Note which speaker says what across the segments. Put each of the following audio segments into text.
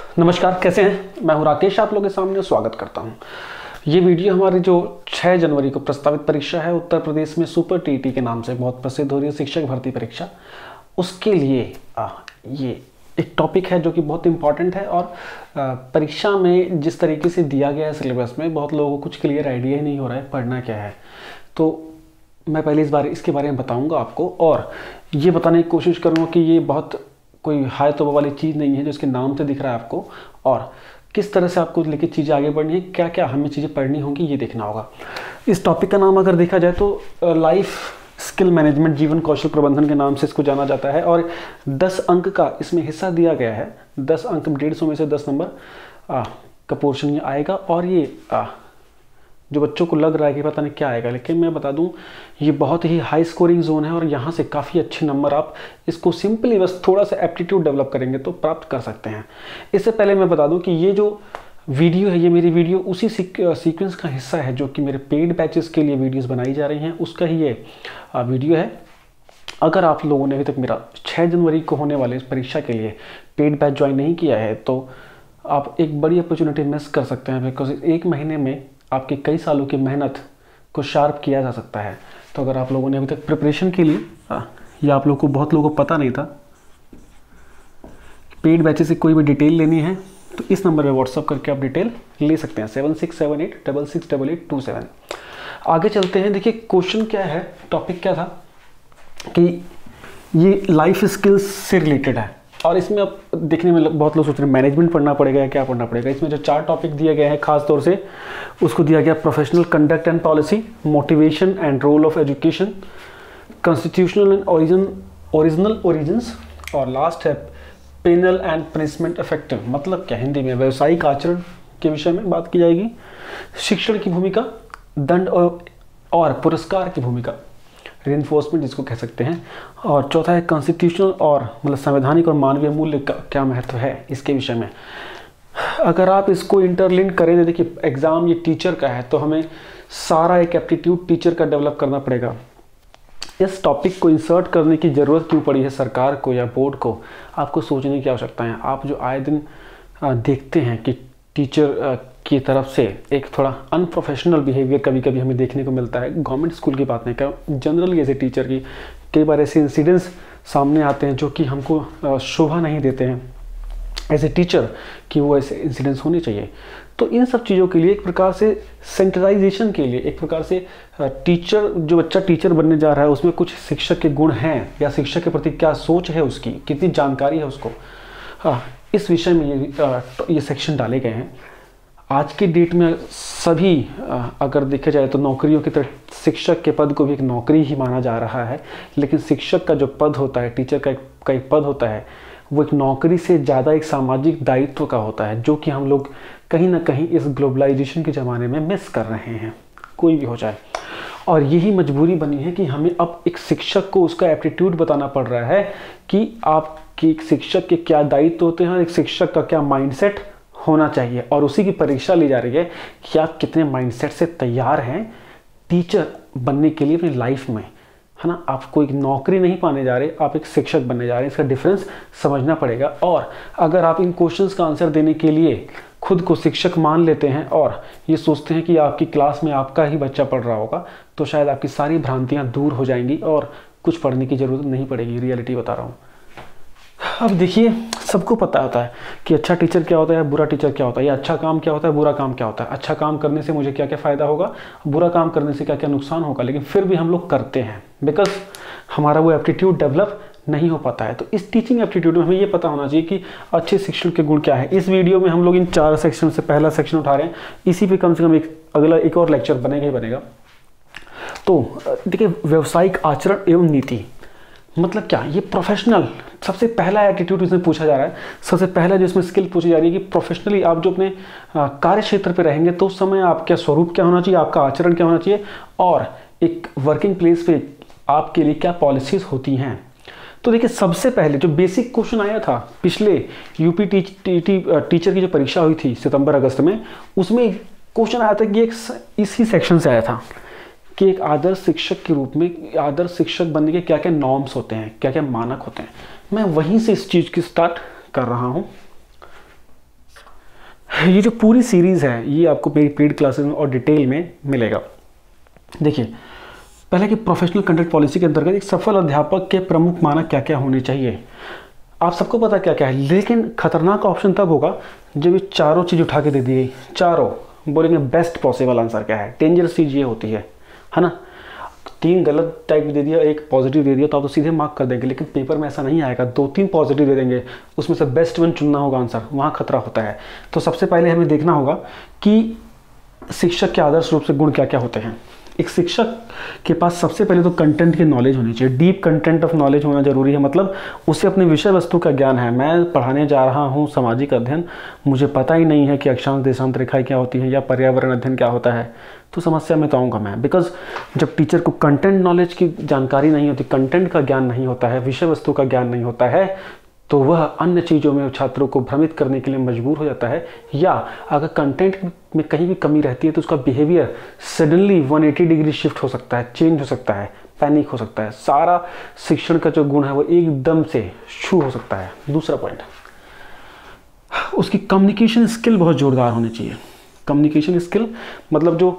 Speaker 1: नमस्कार, कैसे हैं? मैं हूं राकेश, आप लोगों के सामने स्वागत करता हूं। ये वीडियो हमारी जो 6 जनवरी को प्रस्तावित परीक्षा है उत्तर प्रदेश में सुपर टीटी के नाम से बहुत प्रसिद्ध हो रही है शिक्षक भर्ती परीक्षा, उसके लिए ये एक टॉपिक है जो कि बहुत इंपॉर्टेंट है। और परीक्षा में जिस तरीके से दिया गया है सिलेबस में, बहुत लोगों को कुछ क्लियर आइडिया ही नहीं हो रहा है पढ़ना क्या है। तो मैं पहले इसके बारे में बताऊंगा आपको और ये बताने की कोशिश करूंगा कि ये बहुत कोई हाई तौबा वाली चीज़ नहीं है जो इसके नाम से दिख रहा है आपको, और किस तरह से आपको लेके चीज़ें आगे बढ़नी है, क्या क्या हमें चीज़ें पढ़नी होंगी, ये देखना होगा। इस टॉपिक का नाम अगर देखा जाए तो लाइफ स्किल मैनेजमेंट, जीवन कौशल प्रबंधन के नाम से इसको जाना जाता है। और 10 अंक का इसमें हिस्सा दिया गया है। 10 अंक 150 में से 10 नंबर का पोर्शन ये आएगा। और ये जो बच्चों को लग रहा है कि पता नहीं क्या आएगा, लेकिन मैं बता दूं ये बहुत ही हाई स्कोरिंग जोन है और यहाँ से काफ़ी अच्छे नंबर आप इसको सिंपली बस थोड़ा सा एप्टीट्यूड डेवलप करेंगे तो प्राप्त कर सकते हैं। इससे पहले मैं बता दूं कि ये जो वीडियो है, ये मेरी वीडियो उसी सीक्वेंस का हिस्सा है जो कि मेरे पेड बैचेस के लिए वीडियोज़ बनाई जा रही हैं, उसका ही ये वीडियो है। अगर आप लोगों ने अभी तक मेरा 6 जनवरी को होने वाले इस परीक्षा के लिए पेड बैच ज्वाइन नहीं किया है तो आप एक बड़ी अपॉर्चुनिटी मिस कर सकते हैं, बिकॉज एक महीने में आपके कई सालों की मेहनत को शार्प किया जा सकता है। तो अगर आप लोगों ने अभी तक प्रिपरेशन के लिए या आप लोगों को बहुत लोगों को पता नहीं था पेड बैचेस से कोई भी डिटेल लेनी है तो इस नंबर पे व्हाट्सअप करके आप डिटेल ले सकते हैं 7678668827। आगे चलते हैं। देखिए क्वेश्चन क्या है, टॉपिक क्या था कि ये लाइफ स्किल्स से रिलेटेड है और इसमें अब देखने में बहुत लोग सोच रहे हैं मैनेजमेंट पढ़ना पड़ेगा या क्या पढ़ना पड़ेगा। इसमें जो 4 टॉपिक दिए गए हैं खास तौर से उसको दिया गया professional conduct and policy, motivation and role of education, constitutional and original origins, और लास्ट है पेनल एंड पनिशमेंट इफेक्टिव। मतलब क्या, हिंदी में व्यावसायिक आचरण के विषय में बात की जाएगी, शिक्षण की भूमिका, दंड और पुरस्कार की भूमिका, रिइंफोर्समेंट जिसको कह सकते हैं, और चौथा है कॉन्स्टिट्यूशनल और मतलब संवैधानिक और मानवीय मूल्य का क्या महत्व है इसके विषय में। अगर आप इसको इंटरलिंक करें तो देखिए एग्ज़ाम ये टीचर का है तो हमें सारा एक एप्टीट्यूड टीचर का डेवलप करना पड़ेगा। इस टॉपिक को इंसर्ट करने की ज़रूरत क्यों पड़ी है सरकार को या बोर्ड को, आपको सोचने की आवश्यकता है। आप जो आए दिन देखते हैं कि टीचर की तरफ से एक थोड़ा अनप्रोफेशनल बिहेवियर कभी कभी हमें देखने को मिलता है। गवर्नमेंट स्कूल की बात नहीं कर, जनरली ऐसे टीचर की कई बार ऐसे इंसिडेंट्स सामने आते हैं जो कि हमको शोभा नहीं देते हैं एज ए टीचर कि वो ऐसे इंसिडेंट्स होने चाहिए। तो इन सब चीज़ों के लिए एक प्रकार से सेंट्रलाइजेशन के लिए, एक प्रकार से टीचर, जो बच्चा टीचर बनने जा रहा है उसमें कुछ शिक्षक के गुण हैं या शिक्षक के प्रति क्या सोच है उसकी, कितनी जानकारी है उसको, इस विषय में ये सेक्शन डाले गए हैं। आज के डेट में सभी अगर देखा जाए तो नौकरियों की तरह शिक्षक के पद को भी एक नौकरी ही माना जा रहा है, लेकिन शिक्षक का जो पद होता है, टीचर का एक पद होता है, वो एक नौकरी से ज़्यादा एक सामाजिक दायित्व का होता है, जो कि हम लोग कहीं ना कहीं इस ग्लोबलाइजेशन के ज़माने में मिस कर रहे हैं, कोई भी हो जाए। और यही मजबूरी बनी है कि हमें अब एक शिक्षक को उसका एप्टीट्यूड बताना पड़ रहा है कि आपकी एक शिक्षक के क्या दायित्व होते हैं और एक शिक्षक का क्या माइंडसेट होना चाहिए, और उसी की परीक्षा ली जा रही है कि आप कितने माइंडसेट से तैयार हैं टीचर बनने के लिए अपनी लाइफ में, है ना। आप कोई नौकरी नहीं पाने जा रहे, आप एक शिक्षक बनने जा रहे हैं, इसका डिफरेंस समझना पड़ेगा। और अगर आप इन क्वेश्चंस का आंसर देने के लिए खुद को शिक्षक मान लेते हैं और ये सोचते हैं कि आपकी क्लास में आपका ही बच्चा पढ़ रहा होगा, तो शायद आपकी सारी भ्रांतियाँ दूर हो जाएंगी और कुछ पढ़ने की ज़रूरत नहीं पड़ेगी। रियलिटी बता रहा हूँ। अब देखिए सबको पता होता है कि अच्छा टीचर क्या होता है, बुरा टीचर क्या होता है, या अच्छा काम क्या होता है, बुरा काम क्या होता है, अच्छा काम करने से मुझे क्या क्या फ़ायदा होगा, बुरा काम करने से क्या क्या नुकसान होगा, लेकिन फिर भी हम लोग करते हैं बिकॉज हमारा वो एप्टीट्यूड डेवलप नहीं हो पाता है। तो इस टीचिंग एप्टीट्यूड में हमें ये पता होना चाहिए कि अच्छे शिक्षण के गुण क्या है। इस वीडियो में हम लोग इन 4 सेक्शन से पहला सेक्शन उठा रहे हैं, इसी पे कम से कम एक और लेक्चर बनेगा ही बनेगा। तो देखिए व्यावसायिक आचरण एवं नीति मतलब क्या, ये प्रोफेशनल सबसे पहला एटीट्यूड इसमें पूछा जा रहा है। सबसे पहला जो इसमें स्किल पूछी जा रही है कि प्रोफेशनली आप जो अपने कार्य क्षेत्र पे रहेंगे तो उस समय आपका स्वरूप क्या होना चाहिए, आपका आचरण क्या होना चाहिए, और एक वर्किंग प्लेस पे आपके लिए क्या पॉलिसीज होती हैं। तो देखिए सबसे पहले जो बेसिक क्वेश्चन आया था पिछले यूपी टीचर की जो परीक्षा हुई थी सितंबर अगस्त में, उसमें क्वेश्चन आया था कि एक इसी सेक्शन से आया था कि एक आदर्श शिक्षक के रूप में, आदर्श शिक्षक बनने के क्या क्या नॉर्म्स होते हैं, क्या क्या मानक होते हैं। मैं वहीं से इस चीज़ की स्टार्ट कर रहा हूँ। ये जो पूरी सीरीज़ है ये आपको मेरी पेड क्लासेस में और डिटेल में मिलेगा। देखिए, पहले कि प्रोफेशनल कंडक्ट पॉलिसी के अंतर्गत एक सफल अध्यापक के प्रमुख मानक क्या क्या होने चाहिए, आप सबको पता क्या क्या है, लेकिन खतरनाक ऑप्शन तब होगा जब ये चारों चीज़ उठा के दे दी गई, चारों बोलेंगे बेस्ट पॉसिबल आंसर क्या है। डेंजरस चीज़ ये होती है ना, 3 गलत टाइप दे दिया, 1 पॉजिटिव दे दिया तो आप तो सीधे मार्क कर देंगे, लेकिन पेपर में ऐसा नहीं आएगा, 2-3 पॉजिटिव दे देंगे, उसमें से बेस्ट वन चुनना होगा आंसर, वहाँ खतरा होता है। तो सबसे पहले हमें देखना होगा कि शिक्षक के आदर्श रूप से गुण क्या क्या होते हैं। एक शिक्षक के पास सबसे पहले तो कंटेंट की नॉलेज होनी चाहिए, डीप कंटेंट ऑफ नॉलेज होना जरूरी है, मतलब उसे अपने विषय वस्तु का ज्ञान है। मैं पढ़ाने जा रहा हूँ सामाजिक अध्ययन, मुझे पता ही नहीं है कि अक्षांश देशांत रेखाएं क्या होती हैं या पर्यावरण अध्ययन क्या होता है, तो समस्या में तो आऊँगा मैं। बिकॉज जब टीचर को कंटेंट नॉलेज की जानकारी नहीं होती, कंटेंट का ज्ञान नहीं होता है, विषय वस्तु का ज्ञान नहीं होता है, तो वह अन्य चीज़ों में छात्रों को भ्रमित करने के लिए मजबूर हो जाता है, या अगर कंटेंट में कहीं भी कमी रहती है तो उसका बिहेवियर सडनली 180 डिग्री शिफ्ट हो सकता है, चेंज हो सकता है, पैनिक हो सकता है, सारा शिक्षण का जो गुण है वो एकदम से छू हो सकता है। दूसरा पॉइंट, उसकी कम्युनिकेशन स्किल बहुत जोरदार होनी चाहिए। कम्युनिकेशन स्किल मतलब जो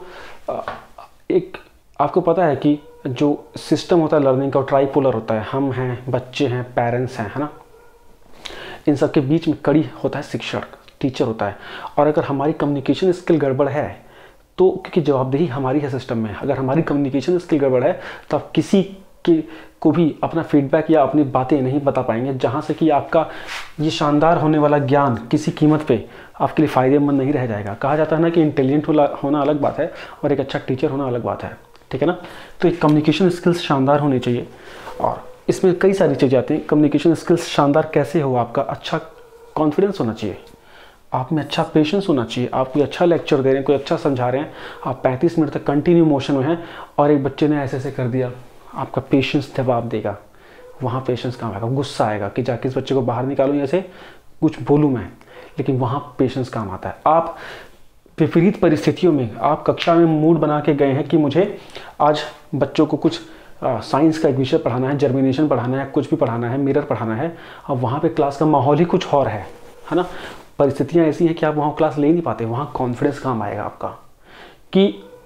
Speaker 1: एक आपको पता है कि जो सिस्टम होता है लर्निंग का ट्राइपोलर होता है, हम हैं, बच्चे हैं, पेरेंट्स हैं, है ना, इन सब के बीच में कड़ी होता है शिक्षक, टीचर होता है। और अगर हमारी कम्युनिकेशन स्किल गड़बड़ है तो, क्योंकि जवाबदेही हमारी है सिस्टम में, अगर हमारी कम्युनिकेशन स्किल गड़बड़ है तो आप किसी के को भी अपना फीडबैक या अपनी बातें नहीं बता पाएंगे, जहाँ से कि आपका ये शानदार होने वाला ज्ञान किसी कीमत पे आपके लिए फ़ायदेमंद नहीं रह जाएगा। कहा जाता है ना कि इंटेलिजेंट होना अलग बात है और एक अच्छा टीचर होना अलग बात है, ठीक है ना। तो एक कम्युनिकेशन स्किल्स शानदार होनी चाहिए, और इसमें कई सारी चीज़ें आती हैं। कम्युनिकेशन स्किल्स शानदार कैसे हो, आपका अच्छा कॉन्फिडेंस होना चाहिए, आप में अच्छा पेशेंस होना चाहिए, आप कोई अच्छा लेक्चर दे रहे हैं, कोई अच्छा समझा रहे हैं, आप 35 मिनट तक कंटिन्यू मोशन में हैं और एक बच्चे ने ऐसे ऐसे कर दिया, आपका पेशेंस जवाब देगा, वहाँ पेशेंस काम आएगा। गुस्सा आएगा कि जाके इस बच्चे को बाहर निकालूँ, ऐसे कुछ बोलूँ मैं, लेकिन वहाँ पेशेंस काम आता है। आप विपरीत परिस्थितियों में, आप कक्षा में मूड बना के गए हैं कि मुझे आज बच्चों को कुछ साइंस का एक विषय पढ़ाना है, जर्मिनेशन पढ़ाना है, कुछ भी पढ़ाना है, मिरर पढ़ाना है, अब वहाँ पे क्लास का माहौल ही कुछ और है ना, परिस्थितियाँ ऐसी हैं कि आप वहाँ क्लास ले नहीं पाते, वहाँ कॉन्फिडेंस काम आएगा आपका कि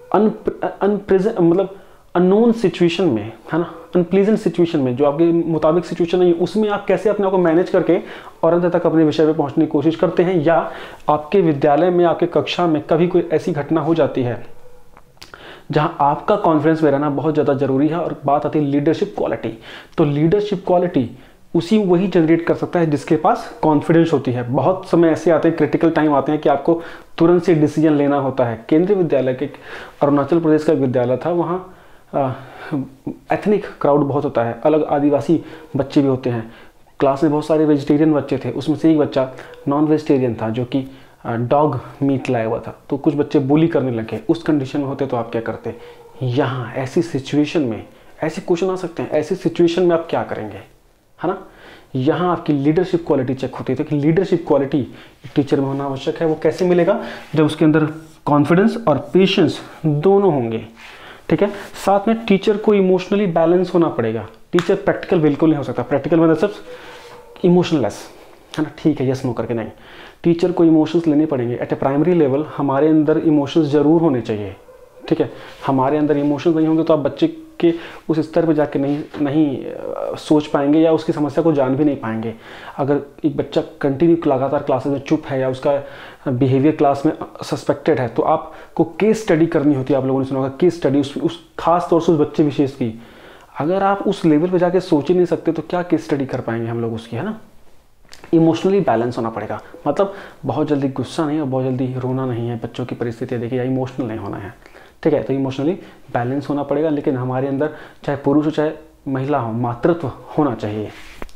Speaker 1: मतलब अननोन सिचुएशन में, है ना, अनप्लीजेंट सिचुएशन में, जो आपके मुताबिक सिचुएशन नहीं है, उसमें आप कैसे अपने आप को मैनेज करके और अंत तक अपने विषय पे पहुंचने की कोशिश करते हैं। या आपके विद्यालय में, आपके कक्षा में कभी कोई ऐसी घटना हो जाती है जहां आपका कॉन्फिडेंस में रहना बहुत ज़्यादा जरूरी है, और बात आती है लीडरशिप क्वालिटी। तो लीडरशिप क्वालिटी वही जनरेट कर सकता है जिसके पास कॉन्फिडेंस होती है। बहुत समय ऐसे आते हैं, क्रिटिकल टाइम आते हैं कि आपको तुरंत से डिसीजन लेना होता है। केंद्रीय विद्यालय के अरुणाचल प्रदेश का विद्यालय था, वहाँ एथनिक क्राउड बहुत होता है, अलग आदिवासी बच्चे भी होते हैं। क्लास में बहुत सारे वेजिटेरियन बच्चे थे, उसमें से एक बच्चा नॉन वेजिटेरियन था जो कि डॉग मीट लाया हुआ था, तो कुछ बच्चे बुली करने लगे। उस कंडीशन में होते तो आप क्या करते? यहाँ ऐसी सिचुएशन में ऐसे क्वेश्चन आ सकते हैं, ऐसी सिचुएशन में आप क्या करेंगे, है ना। यहाँ आपकी लीडरशिप क्वालिटी चेक होती है। तो कि लीडरशिप क्वालिटी टीचर में होना आवश्यक है। वो कैसे मिलेगा? जब उसके अंदर कॉन्फिडेंस और पेशेंस दोनों होंगे, ठीक है। साथ में टीचर को इमोशनली बैलेंस होना पड़ेगा। टीचर प्रैक्टिकल बिल्कुल नहीं हो सकता, प्रैक्टिकल मतलब सिर्फ इमोशनलेस, है ना, ठीक है, यस नो करके नहीं। टीचर को इमोशंस लेने पड़ेंगे। एट ए प्राइमरी लेवल हमारे अंदर इमोशंस जरूर होने चाहिए, ठीक है। हमारे अंदर इमोशंस नहीं होंगे तो आप बच्चे के उस स्तर पर जाके नहीं सोच पाएंगे या उसकी समस्या को जान भी नहीं पाएंगे। अगर एक बच्चा कंटिन्यू लगातार क्लासेस में चुप है या उसका बिहेवियर क्लास में सस्पेक्टेड है, तो आपको केस स्टडी करनी होती है। आप लोगों ने सुना होगा केस स्टडी, उस खास तौर से उस बच्चे विशेष की। अगर आप उस लेवल पे जाके सोच ही नहीं सकते तो क्या केस स्टडी कर पाएंगे हम लोग उसकी, है ना। इमोशनली बैलेंस होना पड़ेगा, मतलब बहुत जल्दी गुस्सा नहीं और बहुत जल्दी रोना नहीं है। बच्चों की परिस्थितियाँ देखिए, या इमोशनल नहीं होना है, ठीक है। तो इमोशनली बैलेंस होना पड़ेगा, लेकिन हमारे अंदर चाहे पुरुष हो चाहे महिला हो, मातृत्व होना चाहिए।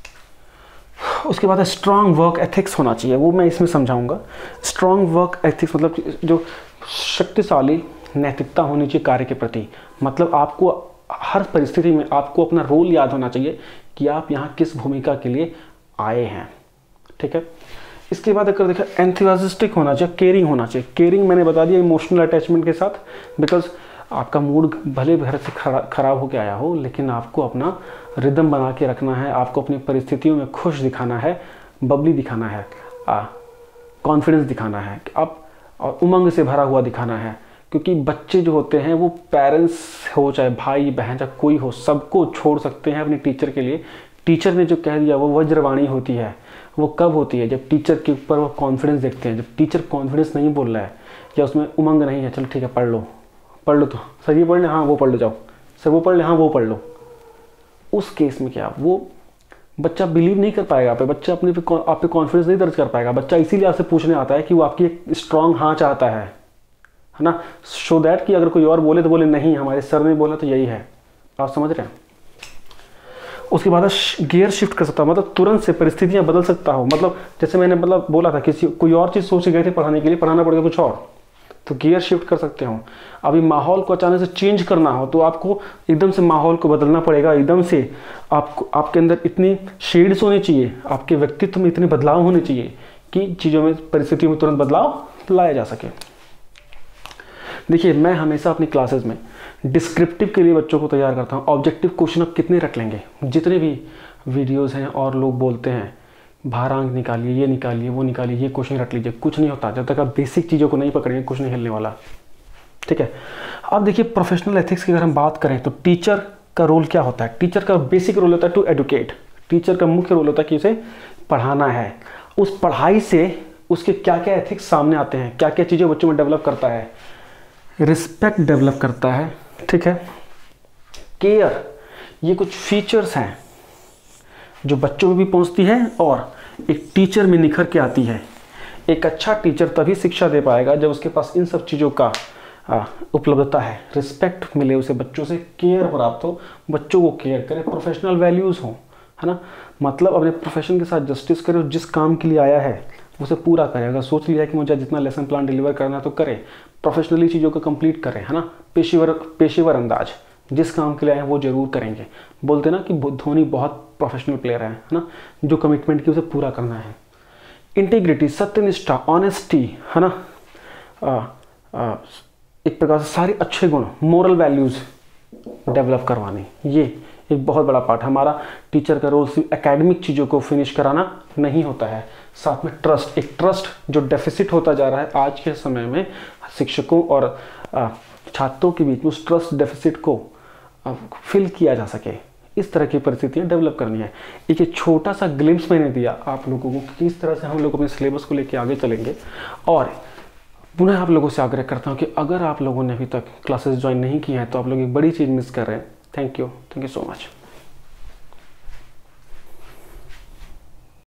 Speaker 1: उसके बाद स्ट्रॉन्ग वर्क एथिक्स होना चाहिए, वो मैं इसमें समझाऊंगा। स्ट्रॉन्ग वर्क एथिक्स मतलब जो शक्तिशाली नैतिकता होनी चाहिए कार्य के प्रति। मतलब आपको हर परिस्थिति में आपको अपना रोल याद होना चाहिए कि आप यहाँ किस भूमिका के लिए आए हैं, ठीक है। इसके बाद अगर देखा एंथुसियास्टिक होना चाहिए, केयरिंग होना चाहिए। केयरिंग मैंने बता दिया इमोशनल अटैचमेंट के साथ, बिकॉज आपका मूड भले घर से खराब होकर आया हो, लेकिन आपको अपना रिदम बना के रखना है, आपको अपनी परिस्थितियों में खुश दिखाना है, बबली दिखाना है। कॉन्फिडेंस दिखाना है, कि आप और उमंग से भरा हुआ दिखाना है। क्योंकि बच्चे जो होते हैं वो पेरेंट्स हो चाहे भाई बहन चाहे कोई हो, सबको छोड़ सकते हैं अपने टीचर के लिए। टीचर ने जो कह दिया वो वज्रवाणी होती है। वो कब होती है? जब टीचर के ऊपर वो कॉन्फिडेंस देखते हैं। जब टीचर कॉन्फिडेंस नहीं बोल रहा है या उसमें उमंग नहीं है, चलो ठीक है पढ़ लो तो सर ये पढ़ ले, हाँ वो पढ़ लो, जाओ सर वो पढ़ ले, हाँ वो पढ़ लो। उस केस में क्या, वो बच्चा बिलीव नहीं कर पाएगा आप पे, बच्चा आप पे कॉन्फिडेंस नहीं दर्ज कर पाएगा। बच्चा इसीलिए आपसे पूछने आता है कि वो आपकी एक स्ट्रांग हाँ चाहता है ना, सो दैट कि अगर कोई और बोले तो बोले नहीं हमारे सर ने बोला तो यही है। आप समझ रहे हैं? उसके बाद गियर शिफ्ट कर सकता हूँ, मतलब तुरंत से परिस्थितियाँ बदल सकता हूँ। मतलब जैसे मैंने बोला था किसी कोई और चीज़ सोच के गए थे पढ़ाने के लिए, पढ़ाना पड़ेगा कुछ और, तो गियर शिफ्ट कर सकते हो। अभी माहौल को अचानक से चेंज करना हो तो आपको एकदम से माहौल को बदलना पड़ेगा। एकदम से आपके अंदर इतनी शेड्स होने चाहिए, आपके व्यक्तित्व में इतने बदलाव होने चाहिए कि चीज़ों में, परिस्थितियों में तुरंत बदलाव लाया जा सके। देखिए मैं हमेशा अपनी क्लासेस में डिस्क्रिप्टिव के लिए बच्चों को तैयार करता हूँ। ऑब्जेक्टिव क्वेश्चन आप कितने रख लेंगे? जितने भी वीडियोस हैं और लोग बोलते हैं भारांक निकालिए, ये निकालिए, वो निकालिए, ये क्वेश्चन रख लीजिए, कुछ नहीं होता। जब तक आप बेसिक चीज़ों को नहीं पकड़ेंगे कुछ नहीं हिलने वाला। ठीक है। अब देखिए प्रोफेशनल एथिक्स की अगर हम बात करें तो टीचर का रोल क्या होता है? टीचर का बेसिक रोल होता है टू एडुकेट। टीचर का मुख्य रोल होता है कि उसे पढ़ाना है। उस पढ़ाई से उसके क्या क्या एथिक्स सामने आते हैं, क्या क्या चीज़ें बच्चों में डेवलप करता है। रिस्पेक्ट डेवलप करता है, ठीक है, केयर, ये कुछ फीचर्स हैं जो बच्चों में भी पहुंचती है और एक टीचर में निखर के आती है। एक अच्छा टीचर तभी शिक्षा दे पाएगा जब उसके पास इन सब चीज़ों का उपलब्धता है। रिस्पेक्ट मिले उसे, बच्चों से केयर प्राप्त हो, बच्चों को केयर करे, प्रोफेशनल वैल्यूज़ हो, है ना, मतलब अपने प्रोफेशन के साथ जस्टिस करे, जिस काम के लिए आया है उसे पूरा करे। अगर सोच लिया कि मुझे जितना लेसन प्लान डिलीवर करना है तो करे, प्रोफेशनली चीज़ों को कंप्लीट करें, है ना, पेशेवर अंदाज, जिस काम के लिए आए हैं वो जरूर करेंगे। बोलते ना कि धोनी बहुत प्रोफेशनल प्लेयर है ना, जो कमिटमेंट की उसे पूरा करना है। इंटीग्रिटी, सत्यनिष्ठा, ऑनेस्टी, है ना, एक प्रकार से सारे अच्छे गुण, मोरल वैल्यूज़ डेवलप करवानी, ये एक बहुत बड़ा पार्ट। हमारा टीचर का रोल सिर्फ एकेडमिक चीज़ों को फिनिश कराना नहीं होता है, साथ में ट्रस्ट, एक ट्रस्ट जो डेफिसिट होता जा रहा है आज के समय में शिक्षकों और छात्रों के बीच में, उस ट्रस्ट डेफिसिट को फिल किया जा सके, इस तरह की परिस्थितियाँ डेवलप करनी है। एक छोटा सा ग्लिम्स मैंने दिया आप लोगों को कि किस तरह से हम लोग अपने सिलेबस को लेकर आगे चलेंगे। और पुनः आप लोगों से आग्रह करता हूँ कि अगर आप लोगों ने अभी तक क्लासेस ज्वाइन नहीं की हैं तो आप लोग एक बड़ी चीज़ मिस कर रहे हैं। Thank you so much.